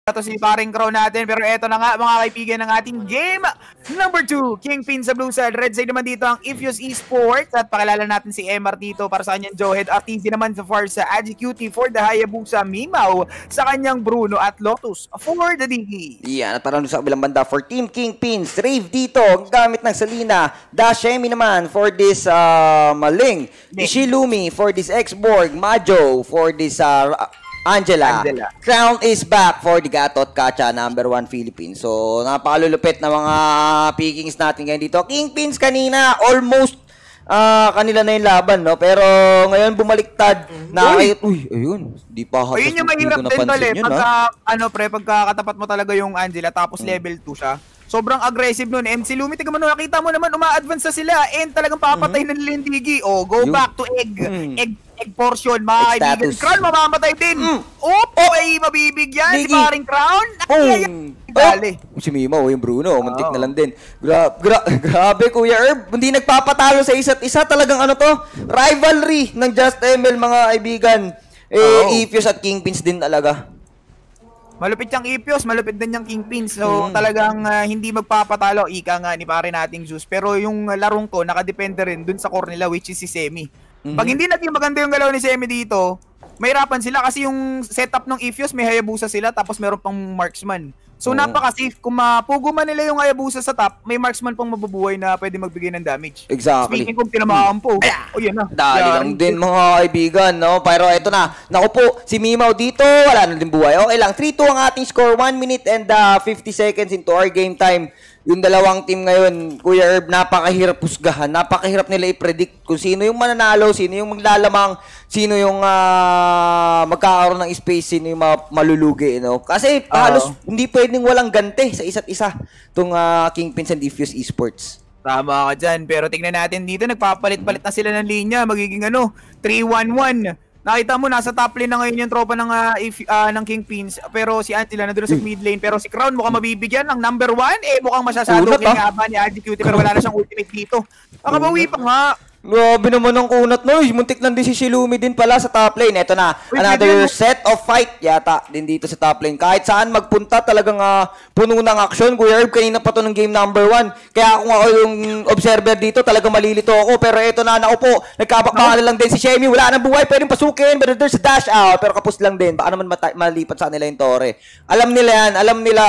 Ito si paring crow natin, pero eto na nga mga kaibigan ng ating game number 2. Kingpins sa blue side, red side naman dito ang Iphios Esports at pakilala natin si MR dito para sa kanyang Joehead, RTZ naman sa far sa Adjecute for the Hayabusa, Mimaw sa kanyang Bruno at Lotus for the DG. Yan, at parang sa kabilang banda for Team Kingpins, Rave dito, gamit ng Salina, Dashemi naman for this Maling, Ishilumi for this X-Borg, Majo for this Angela. Crown is back for the Gatot Kacha number 1 Philippines. So, napakalulupit na mga pickings natin ngayon dito. Kingpins kanina, almost kanila na yung laban, no? Pero ngayon bumaliktad. Ayun. Di pa halos. Ayun yung mahirap din tol eh. Pagka katapat mo talaga yung Angela, tapos level 2 siya. Sobrang aggressive nun. MC Lumi, tignan mo, nakita mo naman, uma-advance na sila. And talagang papatay na nila yung Digi. Oh, go back to egg portion, mga kaibigan. Crown, mamamatay din. Ay, mabibigyan si paring Crown. Dali. Si Mima, yung Bruno, muntik na lang din. Grabe, Kuya Herb. Hindi nagpapatalo sa isa't isa. Talagang rivalry ng Just ML, mga kaibigan. Iphios at Kingpins din talaga. Malupit yung Iphios, malupit din yung Kingpins. So, talagang hindi magpapatalo. Ika nga ni pare nating Zeus. Pero yung larong ko, nakadepende rin dun sa core nila, which is si Semi. Pag hindi natin maganda yung galaw ni Semi dito, mahirapan sila kasi yung setup ng Iphios, may Hayabusa sila, tapos meron pang marksman. So, napaka-safe. Kung mapugo man nila yung Hayabusa sa top, may marksman pang mabubuhay na pwede magbigay ng damage. Exactly. Speaking kung tinamaan po. Yan na. Dali lang din mga kaibigan, no? Pero eto na. Naku po, si Mimaw dito, wala na din buhay. Okay lang. 3-2 ang ating score. 1 minute and 50 seconds into our game time. Yung dalawang team ngayon, Kuya Herb, napakahirap husgahan. Napakahirap nila i-predict kung sino yung mananalo, sino yung maglalamang, sino yung magkakaroon ng space, sino yung malulugi, no? Kasi halos hindi pwedeng walang gante sa isa't isa itong Kingpins and Iphios Esports. Tama ka dyan. Pero tingnan natin dito, nagpapalit-palit na sila ng linya. Magiging 3-1-1. Nakita mo, nasa top lane na ngayon yung tropa ng Kingpins. Pero si Angela nandun sa mid lane. Pero si Crown mukhang mabibigyan ng number 1. Mukhang masasalo kinyaban ni Adjecute. Pero wala na siyang ultimate dito. Nakabawi pa nga. Grabe naman ang kunat no. Muntik lang din si Shilumi din pala sa top lane. Ito na, another set of fight yata din dito sa top lane. Kahit saan magpunta talagang puno ng action. Kuya Herb, kanina pa to ng game number 1. Kaya kung ako yung observer dito, talagang malilito ako. Pero ito na, naupo. Nagkabakbaka lang din si Shemi. Wala nang buhay, pwedeng pasukin. But there's a dash out. Pero kapos lang din. Baka naman malipat sa nila yung Tore. Alam nila yan. Alam nila,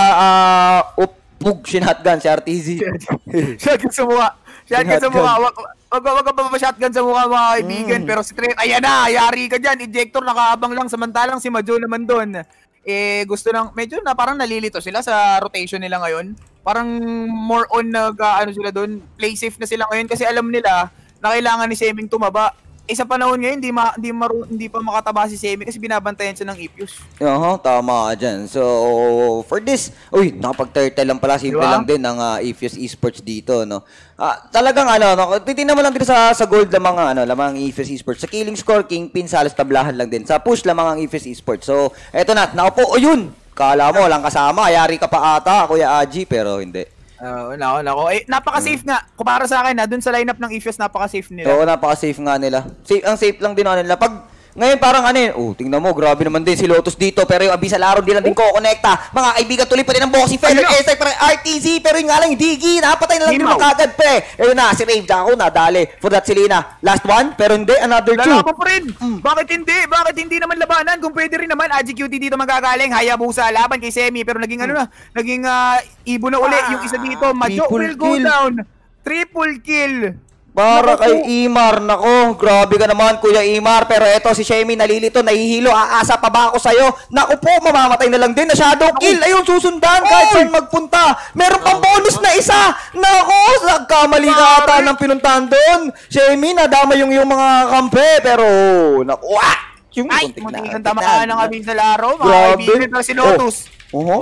pug, sinatgun si RTZ. Shotgun sa mukha. Shotgun sa mukha. Wag ka pa shotgun sa mukha, mga kaibigan. Pero si Trent, ayan na, yari ka dyan. Ejector, nakaabang lang. Samantalang si Majo naman doon. Gusto ng, medyo na parang nalilito sila sa rotation nila ngayon. Parang more on sila doon. Play safe na sila ngayon kasi alam nila na kailangan ni Seming tumaba. Sa panahon ngayon, hindi pa makataba si Semi kasi binabantayan siya ng Iphios. Tama ka dyan. So, for this, nakapag-turtle lang pala, simple lang din ng Iphios Esports dito, no? Talagang titignan mo lang dito sa gold lamang Iphios Esports. Sa killing score, Kingpin, halos tablahan lang din. Sa push lamang ang Iphios Esports. So, eto na, naupo, yun! Kala mo, walang kasama, yari ka pa ata, Kuya Aji, pero hindi. Napaka-safe nga. Kumpara sa akin, dun sa lineup ng Iphios, napaka-safe nila. Oo, napaka-safe nga nila. Ang safe lang din nila. Pag ngayon parang tingnan mo, grabe naman din si Lotus dito. Pero yung Abyssal Arrow, di lang din kukonekta. Mga kaibigan, tuloy pa din ang boxing feather. Para RTZ, pero yung nga lang, yung Digi, napatay na lang din makagad, pre. Ayun na, si Rave, ako nadali. For that, Selena. Last one, pero hindi, another 2. Lalaban pa rin. Bakit hindi? Bakit hindi naman labanan? Kung pwede rin naman, Adjecute dito magagaling. Hayabusa, laban kay Semi. Pero naging naging ibo na uli. Yung isa dito, Majo will go down. Triple kill. Para kay Imar, nako, grabe ka naman Kuya Imar. Pero eto si Shemi nalilito, nahihilo, aasa pa ba ako sa'yo? Naku po, mamamatay na lang din na shadow kill. Ayun, susundan kahit saan magpunta. Meron pang bonus na isa. Nako, nagkamali ka ata ng pinuntahan doon. Shemi, nadama yung mga kampe. Pero, naku, muntik ang tamaan ng Abyssal Arrow. Mga kaibigan si Lotus.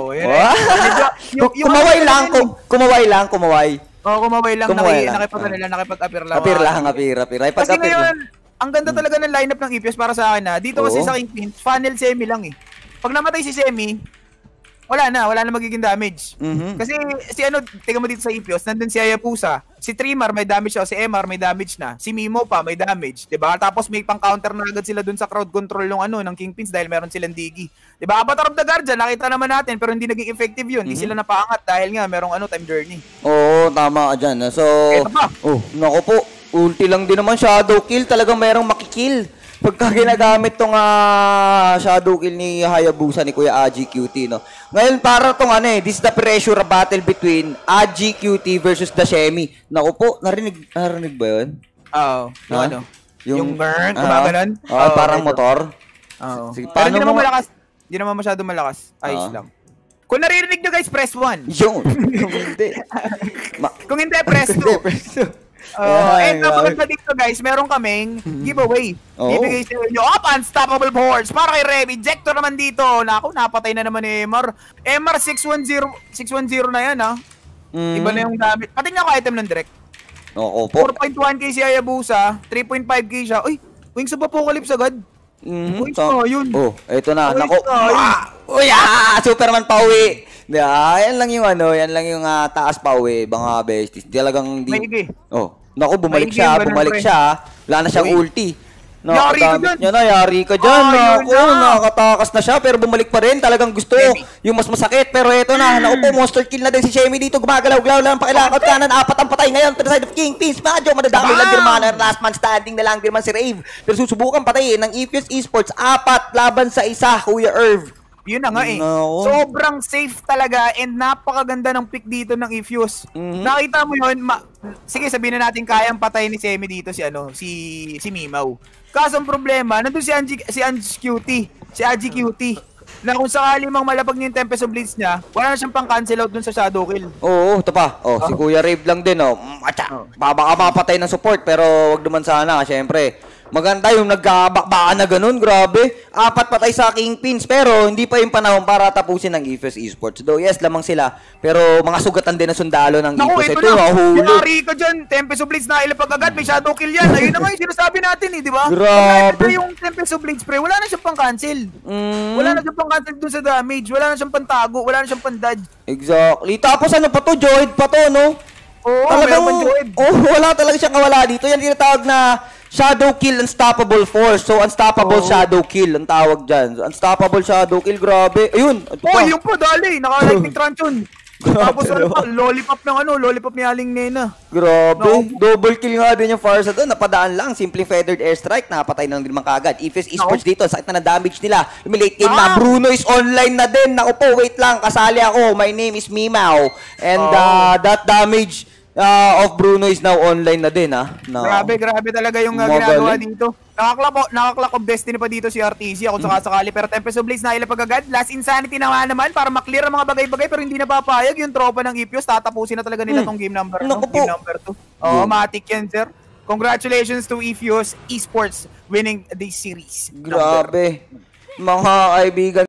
Kumaway lang. Kumaway lang, nakipag-appear lang. Appear. Kasi ngayon, ang ganda talaga ng lineup ng Iphios para sa akin dito kasi sa Kingpins, funnel Semi lang eh. Pag namatay si Semi, wala na magiging damage. Kasi si tingnan mo dito sa Iphios, nandun si Hayabusa, si Trimar may damage siya, si MR may damage na, si Mimo pa may damage, 'di ba? Tapos may pang-counter na agad sila dun sa crowd control ng Kingpins dahil meron silang Digi. 'Di ba? Avatar of the Guardian, nakita naman natin pero hindi naging effective 'yun. Hindi sila napaangat dahil nga merong time journey. Oo, tama ka dyan. So, nako po, ulti lang din naman shadow kill, talagang merong makikill. Pagka ginagamit tong shadow kill ni Hayabusa ni Kuya AGQT, no? Ngayon para tong this is the pressure battle between AGQT versus the Shemi. Naku po, narinig ba yun? Oo. Yung burn, kumaganon? Parang motor. Oo. Pero hindi naman malakas. Hindi naman masyado malakas. Ayos lang. Kung naririnig nyo guys, press 1. Yun. Kung hindi, press 2. Maganda dito guys, meron kaming giveaway. Bibigay sa inyo Unstoppable Force para kay Rev. Ejector naman dito. Naku, napatay na naman ni MR. MR 610 na yan Iba na yung damit. Patingnan ko item ng direct. Oo po. 4.1k si Hayabusa, 3.5k siya. Uy, Wings of Apocalypse agad. Wings yun. Eto na. Naku. Superman pauwi. Yan lang yung taas pauwi, mga besties. Talagang hindi. Naku, bumalik siya. Wala na siyang ulti. Yari ka dyan. Naku, nakatakas na siya pero bumalik pa rin. Talagang gusto yung mas masakit. Pero eto na, naku po, monster kill na din si Shemi dito. Gumagalaw-galaw lang pakilakot kanan. 4 ang patay ngayon. To the side of Kingpins. Medyo madadami lang din man. Last man standing na lang din man si Rave. Pero susubukan patayin ng Iphios Esports. 4 laban sa 1, Kuya Irv. Yun na nga Sobrang safe talaga and napakaganda ng pick dito ng Iphios. Nakita mo yun, sige sabihin na natin kayang patay ni Semi dito si Mimaw. Kaso ang problema, nandun si AGQT. Na kung sakali mang malapag niya yung Tempest of Blitz niya, wala na siyang pang-cancel out dun sa shadow kill. Oo, ito pa. Si Kuya Rave lang din baka mapatay ng support pero wag naman sana, syempre. Maganda yung nagkabakbakan na ganun, grabe. 4 patay sa Kingpins, pero hindi pa yung panahon para tapusin ng Iphios Esports. Though yes, lamang sila, pero mga sugatan din na sundalo ng Iphios. Ito na, yari ka dyan, Tempest of Blitz na ilapag agad, may shadow kill yan. Ayun naman yung sinasabi natin di ba? Grabe. Pag yung Tempest of Blitz, pre, wala na siyang pang-cancel. Wala na siyang pang-cancel dun sa damage, wala na siyang pang-tago, wala na siyang pang-dodge. Exactly. Tapos pa to, Joyd pa to, no? Wala talaga siyang kawala dito. Yan tinatawag na Shadow Kill Unstoppable Force. So, Unstoppable Shadow Kill ang tawag dyan. Unstoppable Shadow Kill, grabe. Ayun. Yung pa, dali. Naka-lightning trance yun. Tapos lollipop ni Aling Nena. Grabe. Double kill nga din yung Farsa doon. Napadaan lang. Simple feathered airstrike. Napatay na din mga kagad. Iphios Esports dito. Sakit na damage nila. Late game na. Bruno is online na din. Naku po, wait lang. Kasali ako. My name is Mimaw. And that damage of Bruno is now online na din, Grabe talaga yung ginagawa dito. Nakaklak of Destiny pa dito si RTC kung sakasakali. Pero Tempest of Blitz na ilapag agad. Last Insanity naman para maklear ang mga bagay-bagay pero hindi napapayag yung tropa ng Iphios. Tatapusin na talaga nila tong game number 2. Matic yan, sir. Congratulations to Iphios Esports winning the series. Grabe. Mga kaibigan.